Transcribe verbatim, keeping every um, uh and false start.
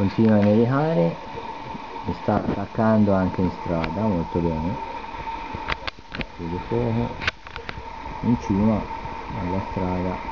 continua a nevicare, mi sta attaccando anche in strada molto bene, di fuoco in cima alla strada.